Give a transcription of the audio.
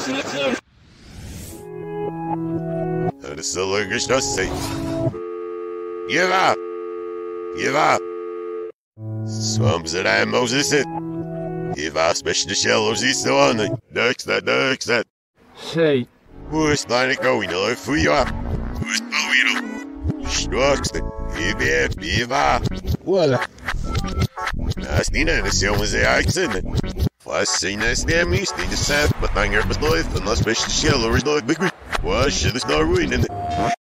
Det så lugger seg seg. Give up! Give up! Swamps that I Moses it. Give up, special shells, he's the one. Ducks that. Hey. Who's not going to for you up? Who's going to? Shucks, give up. Voilà. Nastina, the show was the accent. Fast seen this damn east, they just sat, but I heard was life, and not special shell or is not big. Well, shit is not ruining it.